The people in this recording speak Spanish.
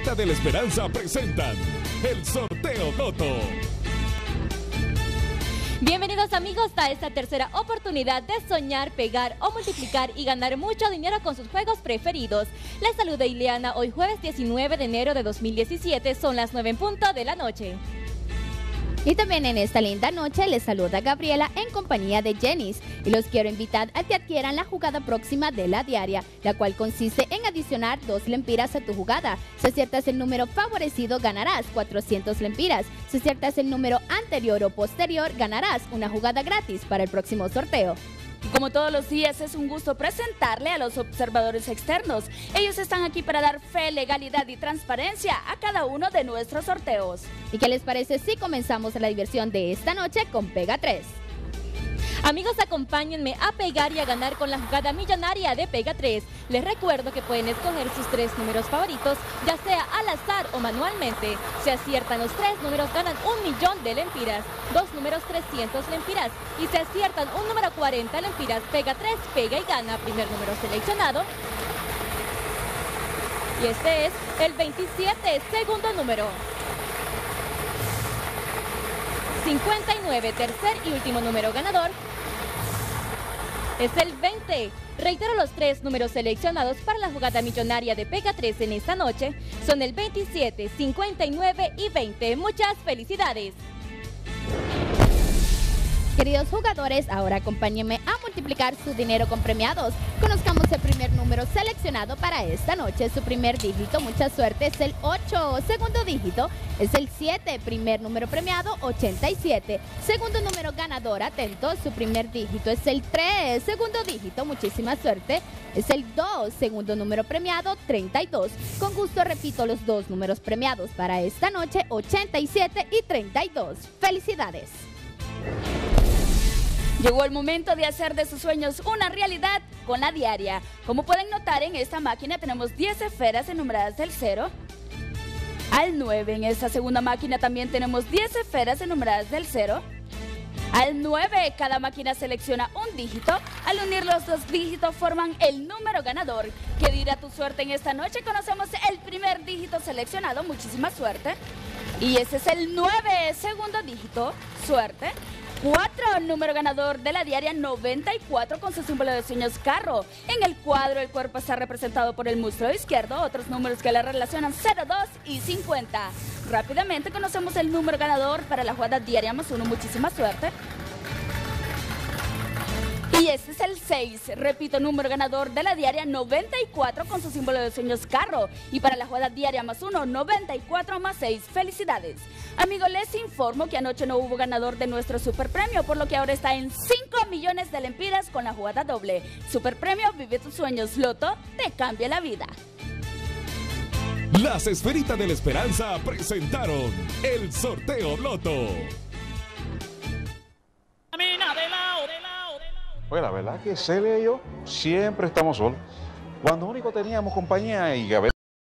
Esferita de la Esperanza presentan el Sorteo Loto. Bienvenidos amigos a esta tercera oportunidad de soñar, pegar o multiplicar y ganar mucho dinero con sus juegos preferidos. Les saluda Ileana, hoy jueves 19 de enero de 2017, son las 9 en punto de la noche. Y también en esta linda noche les saluda Gabriela en compañía de Jenis y los quiero invitar a que adquieran la jugada próxima de la diaria, la cual consiste en adicionar 2 lempiras a tu jugada. Si aciertas el número favorecido ganarás 400 lempiras. Si aciertas el número anterior o posterior ganarás una jugada gratis para el próximo sorteo. Y como todos los días es un gusto presentarle a los observadores externos. Ellos están aquí para dar fe, legalidad y transparencia a cada uno de nuestros sorteos. ¿Y qué les parece si comenzamos la diversión de esta noche con Pega 3? Amigos, acompáñenme a pegar y a ganar con la jugada millonaria de Pega 3. Les recuerdo que pueden escoger sus 3 números favoritos, ya sea al azar o manualmente. Si aciertan los 3 números ganan 1.000.000 de lempiras, 2 números 300 lempiras. Y si aciertan un número 40 lempiras, Pega 3, pega y gana. Primer número seleccionado. Y este es el 27, segundo número. 59, tercer y último número ganador. Es el 20. Reitero, los 3 números seleccionados para la jugada millonaria de Pega 3 en esta noche son el 27, 59 y 20. Muchas felicidades. Queridos jugadores, ahora acompáñenme a multiplicar su dinero con premiados. Conozcamos el primer número seleccionado para esta noche. Su primer dígito, mucha suerte, es el 8. Segundo dígito es el 7. Primer número premiado, 87. Segundo número ganador, atento, su primer dígito es el 3. Segundo dígito, muchísima suerte, es el 2. Segundo número premiado, 32. Con gusto repito los 2 números premiados para esta noche, 87 y 32. ¡Felicidades! Llegó el momento de hacer de sus sueños una realidad con la diaria. Como pueden notar, en esta máquina tenemos 10 esferas enumeradas del 0 al 9. En esta segunda máquina también tenemos 10 esferas enumeradas del 0 al 9. Cada máquina selecciona un dígito. Al unir los 2 dígitos forman el número ganador. ¿Qué dirá tu suerte en esta noche? Conocemos el primer dígito seleccionado, muchísima suerte. Y ese es el 9, segundo dígito, suerte. 4, número ganador de la diaria 94 con su símbolo de sueños carro. En el cuadro el cuerpo está representado por el muslo izquierdo, otros números que le relacionan 0, 2 y 50. Rápidamente conocemos el número ganador para la jugada diaria más 1, muchísima suerte. Y este es el 6, repito, número ganador de la diaria 94 con su símbolo de sueños carro. Y para la jugada diaria más 1, 94 más 6, felicidades. Amigos, les informo que anoche no hubo ganador de nuestro super premio, por lo que ahora está en 5 millones de lempiras con la jugada doble. Super premio, vive tus sueños, Loto, te cambia la vida. Las Esferitas de la Esperanza presentaron el Sorteo Loto. Pues la verdad que Celia y yo siempre estamos solos. Cuando único teníamos compañía y Gabriel